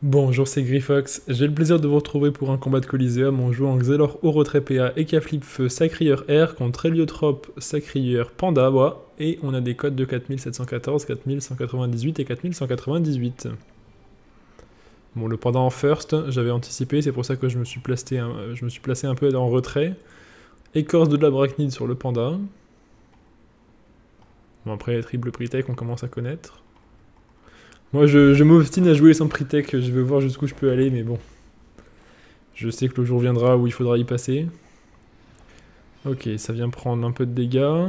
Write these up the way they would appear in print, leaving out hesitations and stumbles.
Bonjour, c'est Griffox. J'ai le plaisir de vous retrouver pour un combat de Coliseum. On joue en Xelor au retrait PA, Ekaflip Feu, Sacrieur R contre Héliotrope, Sacrieur Panda, bois. Et on a des codes de 4714, 4198 et 4198. Bon, le Panda en first, j'avais anticipé, c'est pour ça que je me suis placé un peu en retrait. Écorce de l'Abrachnide sur le Panda. Bon, après, triple Pritech, on commence à connaître. Moi, je m'obstine à jouer sans Pritech, je veux voir jusqu'où je peux aller, mais bon. Je sais que le jour viendra où il faudra y passer. Ok, ça vient prendre un peu de dégâts.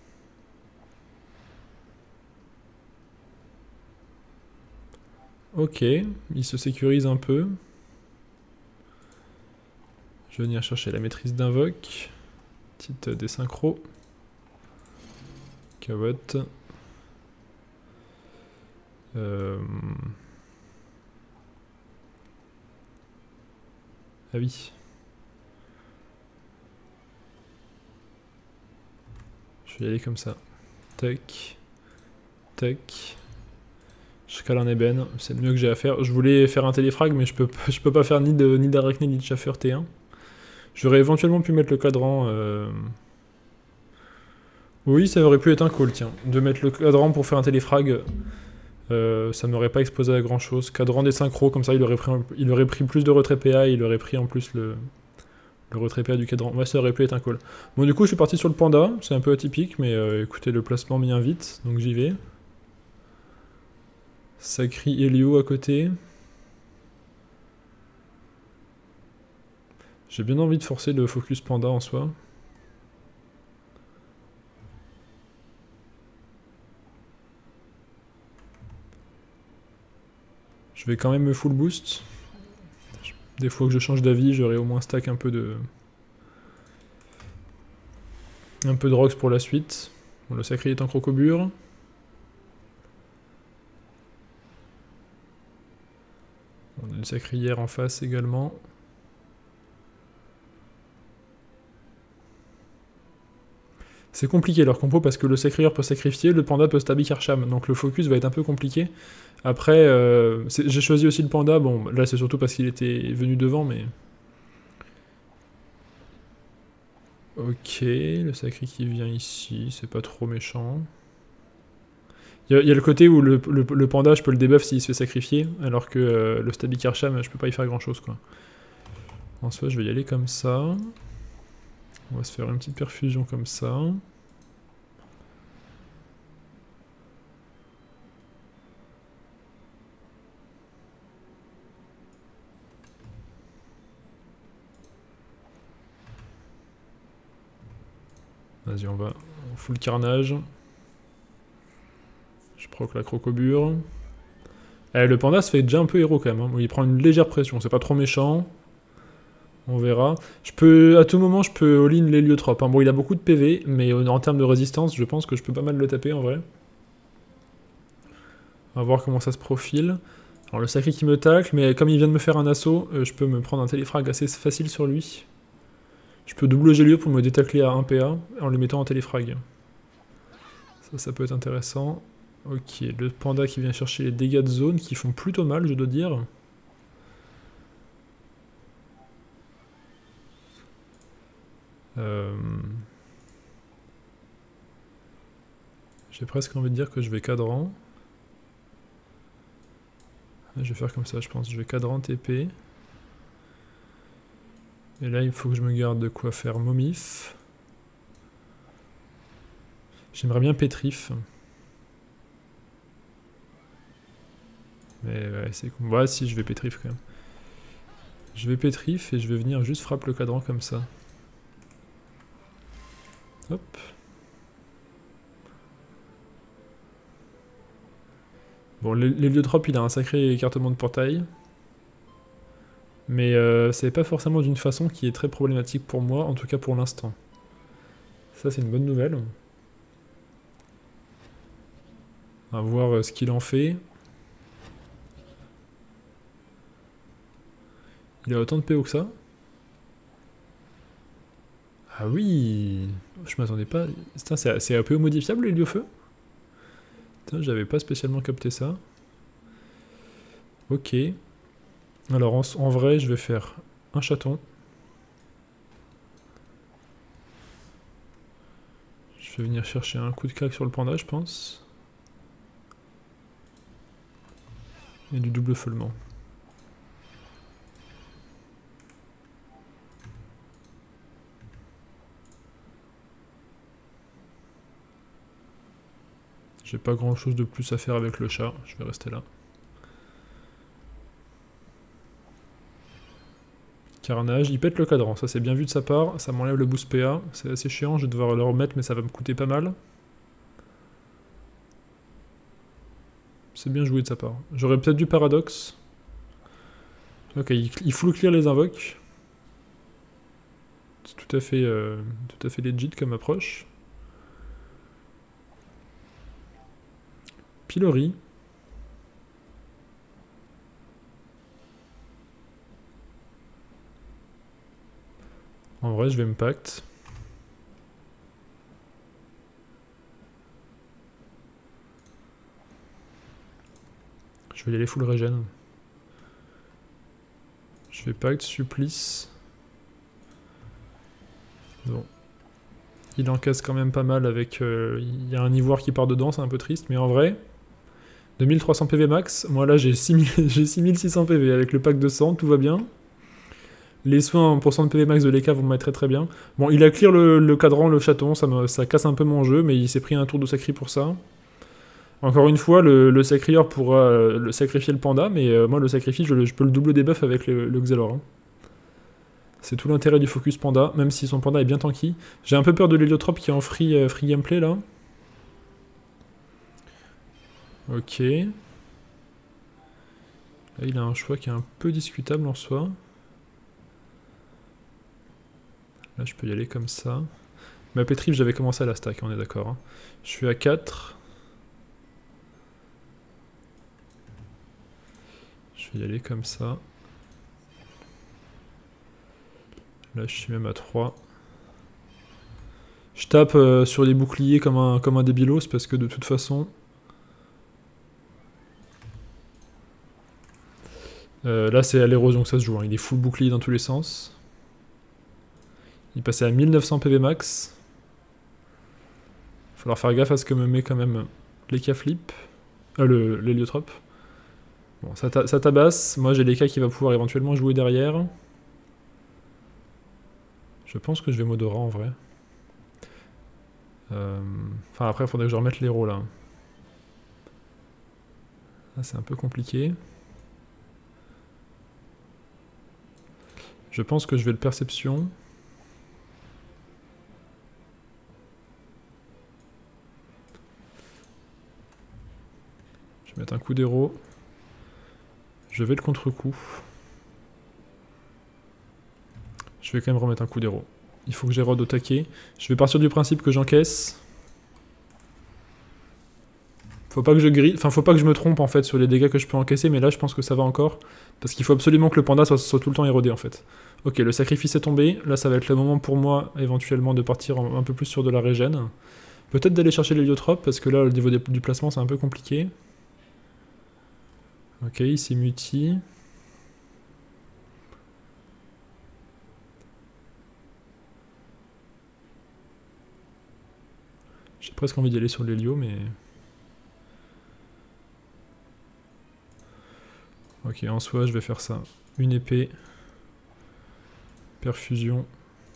Ok, il se sécurise un peu. Je vais venir chercher la maîtrise d'invoque. Petite désynchro. Cavotte. Ah oui. Je vais y aller comme ça. Tac. Tac. Je cale un ébène, c'est le mieux que j'ai à faire. Je voulais faire un téléfrag, mais je peux pas faire ni d'arachné ni de chaffeur T1. J'aurais éventuellement pu mettre le cadran. Oui, ça aurait pu être un call, tiens. De mettre le cadran pour faire un téléfrag, ça m'aurait pas exposé à grand chose. Cadran des synchros, comme ça il aurait pris plus de retrait PA et il aurait pris en plus le retrait PA du cadran. Ouais, ça aurait pu être un call. Bon, du coup, je suis parti sur le panda, c'est un peu atypique, mais écoutez, le placement m'y invite, donc j'y vais. Sacri Helio à côté. J'ai bien envie de forcer le focus panda en soi. Je vais quand même me full boost. Des fois que je change d'avis, j'aurai au moins stack un peu de rocks pour la suite. Bon, le sacré est en crocobure. On a une sacrière en face également. C'est compliqué leur compo parce que le sacrieur peut sacrifier, le panda peut stabby Karcham, donc le focus va être un peu compliqué. Après, j'ai choisi aussi le panda, bon là c'est surtout parce qu'il était venu devant, mais... Ok, le sacré qui vient ici, c'est pas trop méchant. Il y a le côté où le panda, je peux le debuff s'il se fait sacrifier, alors que le stabby Karcham, je peux pas y faire grand chose quoi. En soi, je vais y aller comme ça. On va se faire une petite perfusion comme ça. Vas-y, on va full carnage. Je proc la crocobure. Le panda se fait déjà un peu héros quand même. Hein. Il prend une légère pression, c'est pas trop méchant. On verra. À tout moment, je peux all-in l'héliotrope. Hein. Bon, il a beaucoup de PV, mais en termes de résistance, je pense que je peux pas mal le taper en vrai. On va voir comment ça se profile. Alors le sacré qui me tacle, mais comme il vient de me faire un assaut, je peux me prendre un téléfrag assez facile sur lui. Je peux double Gélio pour me détacler à 1 PA en lui mettant en téléfrag. Ça peut être intéressant. Ok, le panda qui vient chercher les dégâts de zone qui font plutôt mal, je dois dire. J'ai presque envie de dire que je vais cadran. Je vais faire comme ça, je pense. Je vais cadran TP. Et là, il faut que je me garde de quoi faire momif. J'aimerais bien pétrif. Mais ouais, c'est con. Ouais, si, je vais pétrif quand même. Je vais pétrif et je vais venir juste frapper le cadran comme ça. Hop. Bon, l'héliotrope, il a un sacré écartement de portail. Mais c'est pas forcément d'une façon qui est très problématique pour moi, en tout cas pour l'instant. Ça, c'est une bonne nouvelle. On va voir ce qu'il en fait. Il a autant de PO que ça. Ah oui, je m'attendais pas. C'est APO modifiable, l'héliofeu? Putain, j'avais pas spécialement capté ça. Ok. Alors en vrai, je vais faire un chaton. Je vais venir chercher un coup de claque sur le panda, je pense. Et du double feulement. J'ai pas grand chose de plus à faire avec le chat, je vais rester là. Carnage, il pète le cadran, ça c'est bien vu de sa part, ça m'enlève le boost PA, c'est assez chiant, je vais devoir le remettre mais ça va me coûter pas mal. C'est bien joué de sa part. J'aurais peut-être du paradoxe. Ok, il full clear les invoques. C'est tout à fait legit comme approche. Pilori. En vrai, je vais me pacte. Je vais y aller full régène. Je vais pacte, supplice. Bon. Il encaisse quand même pas mal avec... il y a un ivoire qui part dedans, c'est un peu triste, mais en vrai... 2300 PV max, moi là j'ai 6600 PV avec le pack de 100, tout va bien. Les soins en % de PV max de l'EK vont me mettre très bien. Bon, il a clear le cadran, le chaton, ça casse un peu mon jeu, mais il s'est pris un tour de sacri pour ça. Encore une fois, le sacrieur pourra sacrifier le panda, mais moi le sacrifice, je peux le double debuff avec le Xelor. Hein. C'est tout l'intérêt du focus panda, même si son panda est bien tanky. J'ai un peu peur de l'héliotrope qui est en free gameplay là. Ok. Là, il a un choix qui est un peu discutable en soi. Là, je peux y aller comme ça. Ma pétrive, j'avais commencé à la stack, on est d'accord. Hein. Je suis à 4. Je vais y aller comme ça. Là, je suis même à 3. Je tape sur les boucliers comme un débilos, parce que de toute façon... là, c'est à l'érosion que ça se joue. Hein. Il est full bouclier dans tous les sens. Il passait à 1900 PV max. Il va falloir faire gaffe à ce que me met quand même l'Eka flip. L'héliotrope. Bon, ça tabasse. Moi, j'ai l'Eka qui va pouvoir éventuellement jouer derrière. Je pense que je vais Modora en vrai. Enfin, après, il faudrait que je remette l'héros là. Là, c'est un peu compliqué. Je pense que je vais le perception. Je vais mettre un coup d'héros. Je vais le contre-coup. Je vais quand même remettre un coup d'héros. Il faut que j'érode au taquet. Je vais partir du principe que j'encaisse. Faut pas que je grille, enfin faut pas que je me trompe en fait sur les dégâts que je peux encaisser, mais là je pense que ça va encore. Parce qu'il faut absolument que le panda soit tout le temps érodé en fait. Ok, le sacrifice est tombé. Là ça va être le moment pour moi éventuellement de partir un peu plus sur de la régène. Peut-être d'aller chercher l'héliotrope, parce que là au niveau du placement c'est un peu compliqué. Ok, il s'est muti. J'ai presque envie d'y aller sur l'hélio, mais... Ok, en soi, je vais faire ça. Une épée. Perfusion.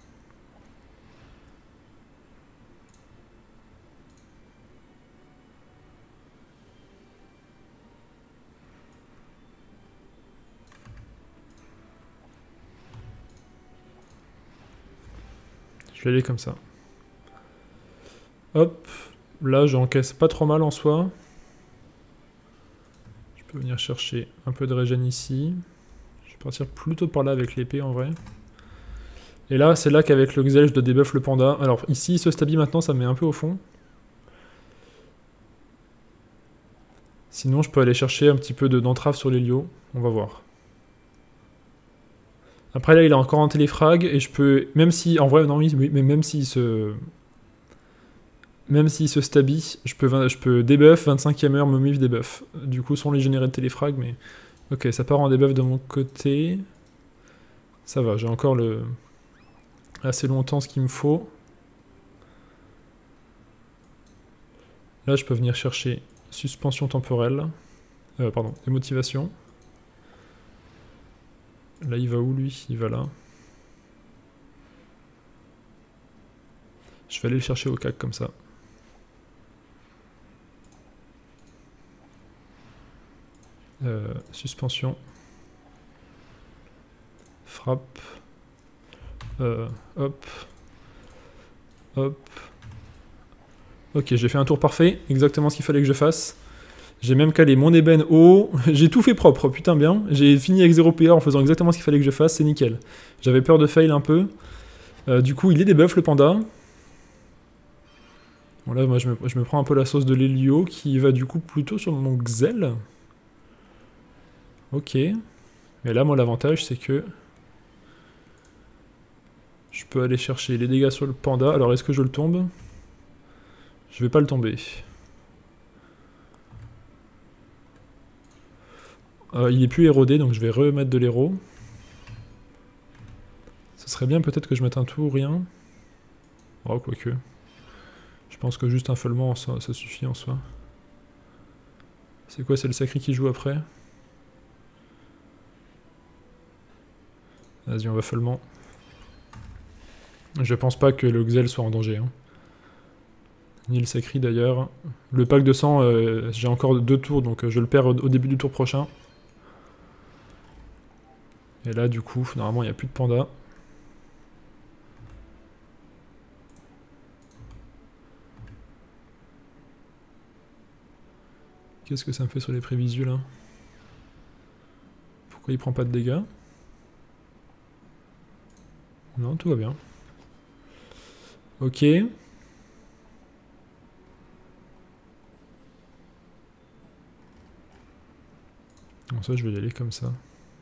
Je vais aller comme ça. Hop. Là, j'encaisse pas trop mal en soi. Je peux venir chercher un peu de régène ici. Je vais partir plutôt par là avec l'épée en vrai. Et là, c'est là qu'avec le Xel, je dois debuff le panda. Alors ici, il se stabille maintenant, ça me met un peu au fond. Sinon, je peux aller chercher un petit peu d'entrave sur l'hélio. On va voir. Après là, il a encore un téléfrag et je peux... Même si... En vrai, non, oui, mais même s'il se... Même s'il se stabille, je peux debuff, 25e heure, me move debuff. Du coup, sans les générer de téléfrag, mais Ok, ça part en debuff de mon côté. Ça va, j'ai encore assez longtemps ce qu'il me faut. Là, je peux venir chercher suspension temporelle. Pardon, démotivation. Là, il va où, lui? Il va là. Je vais aller le chercher au cac comme ça. Suspension. Frappe. Hop. Hop. Ok, j'ai fait un tour parfait. Exactement ce qu'il fallait que je fasse. J'ai même calé mon ébène haut. J'ai tout fait propre, putain bien. J'ai fini avec 0 PA en faisant exactement ce qu'il fallait que je fasse. C'est nickel. J'avais peur de fail un peu. Du coup, il est debuff le panda. Bon là, moi, je me prends un peu la sauce de l'Helio qui va du coup plutôt sur mon Xel. Ok. Mais là, moi, l'avantage, c'est que je peux aller chercher les dégâts sur le panda. Alors, est-ce que je le tombe? Je vais pas le tomber. Il est plus érodé, donc je vais remettre de l'héros. Ce serait bien peut-être que je mette un tout ou rien. Oh, quoique. Je pense que juste un feulement, ça suffit en soi. C'est quoi? C'est le sacré qui joue après? Vas-y, on va feulement. Je pense pas que le Xel soit en danger. Hein. Ni le sacré d'ailleurs. Le pack de sang, j'ai encore 2 tours, donc je le perds au début du tour prochain. Et là, du coup, normalement, il n'y a plus de panda. Qu'est-ce que ça me fait sur les prévisus, là? Pourquoi il prend pas de dégâts? Non, tout va bien. Ok. Bon, ça, je vais y aller comme ça.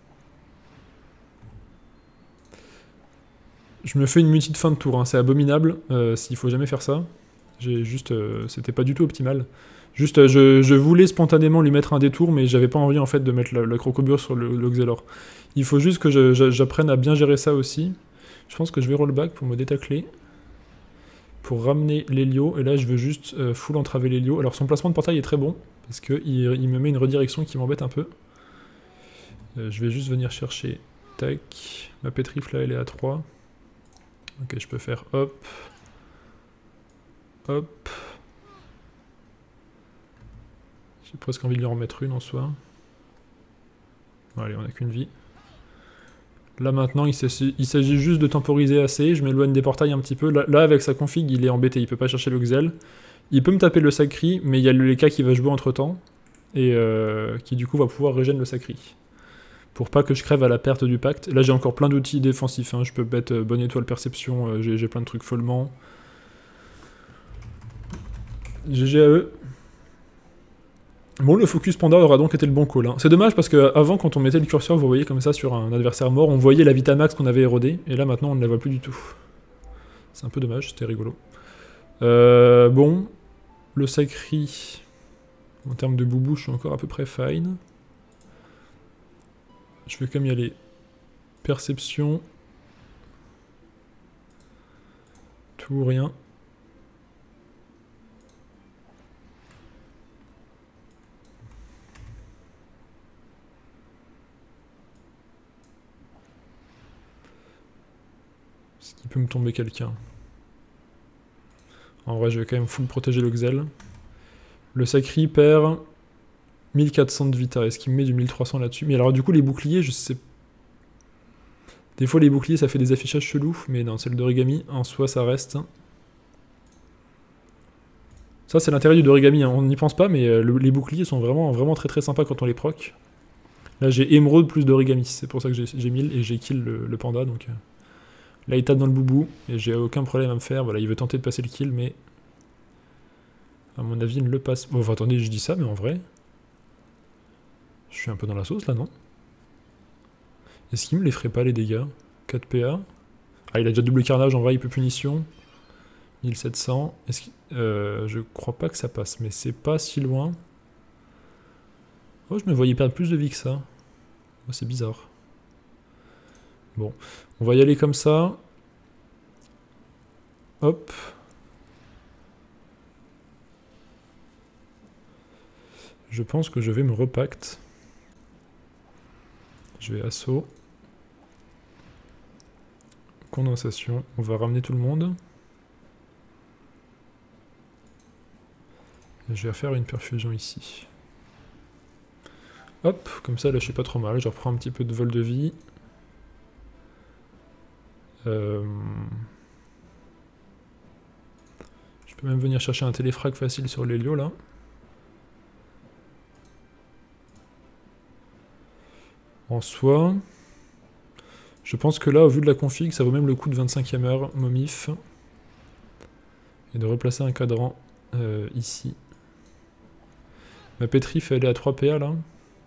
Je me fais une multi de fin de tour, hein. C'est abominable, s'il faut jamais faire ça. J'ai juste... c'était pas du tout optimal. Juste, je voulais spontanément lui mettre un détour, mais j'avais pas envie en fait de mettre la crocobure sur le Xelor. Il faut juste que j'apprenne à bien gérer ça aussi. Je pense que je vais rollback pour me détacler. Pour ramener l'Helio, et là je veux juste full entraver l'Helio. Alors son placement de portail est très bon, parce qu'il me met une redirection qui m'embête un peu. Je vais juste venir chercher, tac, ma pétrifle là elle est à 3. Ok, je peux faire hop, hop. J'ai presque envie de lui en remettre une en soi. Bon, allez, on n'a qu'une vie. Là maintenant, il s'agit juste de temporiser assez. Je m'éloigne des portails un petit peu. Là, avec sa config, il est embêté. Il peut pas chercher le Xel. Il peut me taper le sacri, mais il y a le Leka qui va jouer entre temps. Et qui du coup va pouvoir régénérer le sacri. Pour pas que je crève à la perte du pacte. Là, j'ai encore plein d'outils défensifs. Hein. Je peux mettre bonne étoile perception. J'ai plein de trucs follement. GG à eux. Bon, le focus panda aura donc été le bon call. Hein. C'est dommage parce que avant, quand on mettait le curseur, vous voyez comme ça sur un adversaire mort, on voyait la Vitamax qu'on avait érodée, et là maintenant on ne la voit plus du tout. C'est un peu dommage, c'était rigolo. Bon, le sacri, en termes de boubou, je suis encore à peu près fine. Je vais quand même y aller. Perception. Tout ou rien. Est-ce qu'il peut me tomber quelqu'un? En vrai, je vais quand même full protéger le Xel. Le sacri perd 1400 de vita. Est-ce qu'il me met du 1300 là-dessus? Mais alors, du coup, les boucliers, je sais. Des fois, les boucliers, ça fait des affichages chelous. Mais non, c'est le d'origami. En soi, ça reste. Ça, c'est l'intérêt du d'origami. Hein. On n'y pense pas, mais les boucliers sont vraiment très très sympas quand on les proc. Là, j'ai émeraude plus d'origami. C'est pour ça que j'ai 1000 et j'ai kill le panda. Donc. Là, il tape dans le boubou, et j'ai aucun problème à me faire. Voilà, il veut tenter de passer le kill, mais... à mon avis, il ne le passe... Bon, enfin, attendez, je dis ça, mais en vrai... je suis un peu dans la sauce, là, non? Est-ce qu'il me les ferait pas, les dégâts? 4 PA. Ah, il a déjà double carnage, en vrai, il peut punition. 1700. Est-ce que... je crois pas que ça passe, mais c'est pas si loin. Oh, je me voyais perdre plus de vie que ça. Oh, c'est bizarre. Bon, on va y aller comme ça. Hop. Je pense que je vais me repacte. Je vais assaut. Condensation. On va ramener tout le monde. Et je vais faire une perfusion ici. Hop, comme ça là je suis pas trop mal. Je reprends un petit peu de vol de vie. Je peux même venir chercher un téléfrag facile sur l'hélio là. En soi, je pense que là, au vu de la config, ça vaut même le coup de 25e heure, momif. Et de replacer un cadran ici. Ma pétrif, elle est à 3 PA là.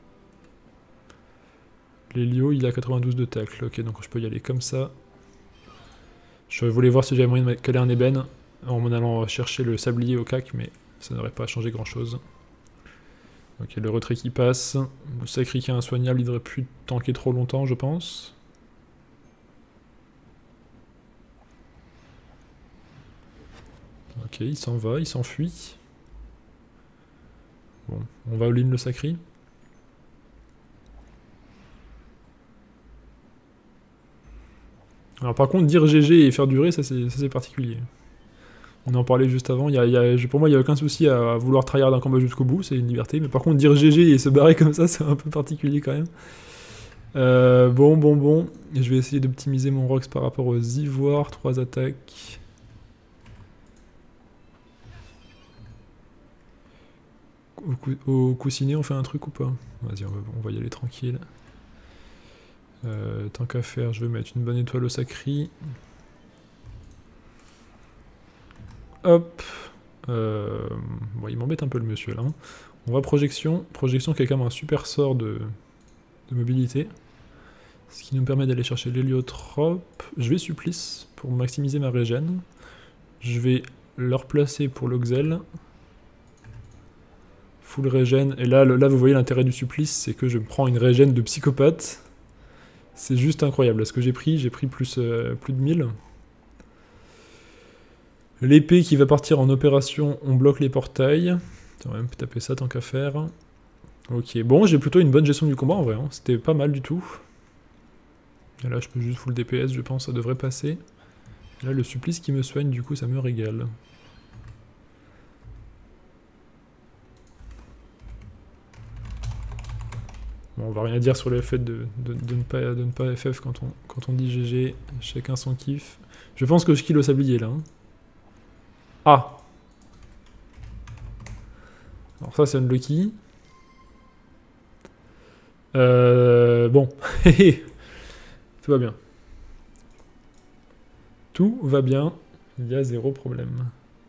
L'hélio, il est à 92 de tacle. Ok, donc je peux y aller comme ça. Je voulais voir si j'avais moyen de caler un ébène en m'en allant chercher le sablier au cac, mais ça n'aurait pas changé grand chose. Ok, le retrait qui passe. Le sacré qui est insoignable, il devrait plus tanker trop longtemps, je pense. Ok, il s'en va, il s'enfuit. Bon, on va all-in le sacré. Alors par contre, dire GG et faire durer, ça c'est particulier. On en parlait juste avant, pour moi il n'y a aucun souci à vouloir tryhard un combat jusqu'au bout, c'est une liberté, mais par contre dire GG et se barrer comme ça, c'est un peu particulier quand même. Bon, je vais essayer d'optimiser mon Rox par rapport aux ivoires, 3 attaques. Au coussinet, on fait un truc ou pas? Vas-y, on va y aller tranquille. Tant qu'à faire, je vais mettre une bonne étoile au sacri. Hop. Bon, il m'embête un peu le monsieur là. On va projection. Projection qui est quand même un super sort de mobilité. Ce qui nous permet d'aller chercher l'héliotrope. Je vais supplice pour maximiser ma régène. Je vais le replacer pour l'oxel. Full régène. Et là vous voyez l'intérêt du supplice, c'est que je prends une régène de psychopathe. C'est juste incroyable. Ce que j'ai pris plus de 1000. L'épée qui va partir en opération, on bloque les portails. On va même taper ça tant qu'à faire. Ok, bon, j'ai plutôt une bonne gestion du combat en vrai. Hein. C'était pas mal du tout. Et là, je peux juste full DPS, je pense, ça devrait passer. Et là, le supplice qui me soigne, du coup, ça me régale. Bon, on va rien dire sur le fait de ne pas FF quand on dit GG. Chacun son kiff. Je pense que je kill au sablier là. Hein. Ah! Alors ça c'est unlucky. Bon. Tout va bien. Tout va bien. Il y a 0 problème.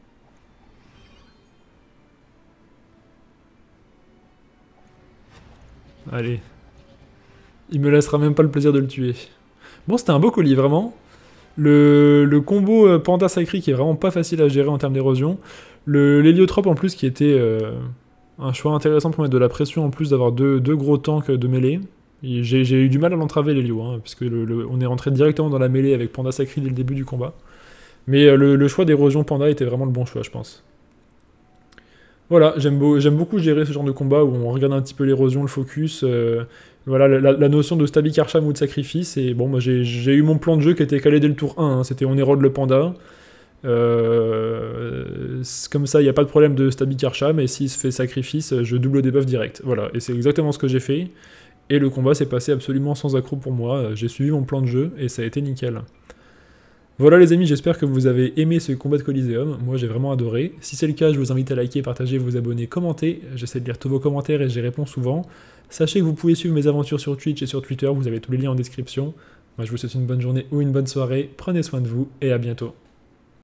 Allez. Il me laissera même pas le plaisir de le tuer. Bon, c'était un beau colis, vraiment. Le combo Panda Sacré qui est vraiment pas facile à gérer en termes d'érosion. L'héliotrope en plus qui était un choix intéressant pour mettre de la pression en plus d'avoir deux gros tanks de mêlée. J'ai eu du mal à l'entraver l'hélio, hein, puisque on est rentré directement dans la mêlée avec Panda Sacré dès le début du combat. Mais le choix d'érosion Panda était vraiment le bon choix, je pense. Voilà, j'aime beaucoup gérer ce genre de combat où on regarde un petit peu l'érosion, le focus, voilà, la notion de Stabi Karcham ou de sacrifice, et bon, moi j'ai eu mon plan de jeu qui était calé dès le tour 1, hein, c'était on érode le panda, comme ça il n'y a pas de problème de Stabi Karcham, et s'il se fait sacrifice, je double debuff direct, voilà, et c'est exactement ce que j'ai fait, et le combat s'est passé absolument sans accroc pour moi, j'ai suivi mon plan de jeu, et ça a été nickel. Voilà les amis, j'espère que vous avez aimé ce combat de Coliseum, moi j'ai vraiment adoré. Si c'est le cas, je vous invite à liker, partager, vous abonner, commenter, j'essaie de lire tous vos commentaires et j'y réponds souvent. Sachez que vous pouvez suivre mes aventures sur Twitch et sur Twitter, vous avez tous les liens en description. Moi je vous souhaite une bonne journée ou une bonne soirée, prenez soin de vous et à bientôt.